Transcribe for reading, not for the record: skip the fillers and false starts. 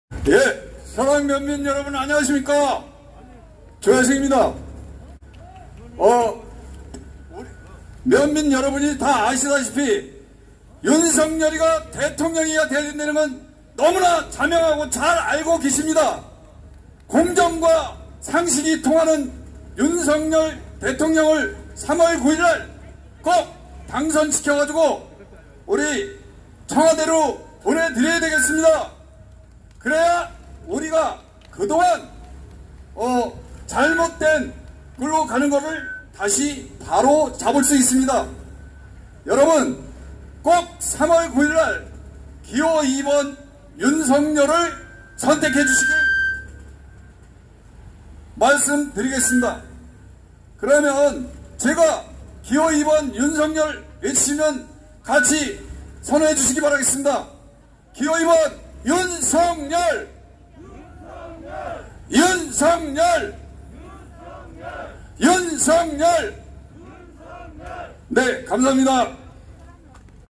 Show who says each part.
Speaker 1: 예, 사랑 면민 여러분 안녕하십니까? 조야식입니다. 면민 여러분이 다 아시다시피 윤석열이가 대통령이야 되는 건 너무나 자명하고 잘 알고 계십니다. 공정과 상식이 통하는 윤석열 대통령을 3월 9일날 꼭 당선시켜가지고 우리 청와대로 보내드려야 되겠습니다. 그래야 우리가 그동안 잘못된 끌고 가는 것을 다시 바로 잡을 수 있습니다. 여러분 꼭 3월 9일날 기호 2번 윤석열을 선택해 주시길 말씀드리겠습니다. 그러면 제가 기호 2번 윤석열 외치면 같이 선언해 주시기 바라겠습니다. 기호 2번 윤석열! 윤석열! 윤석열! 네, 감사합니다.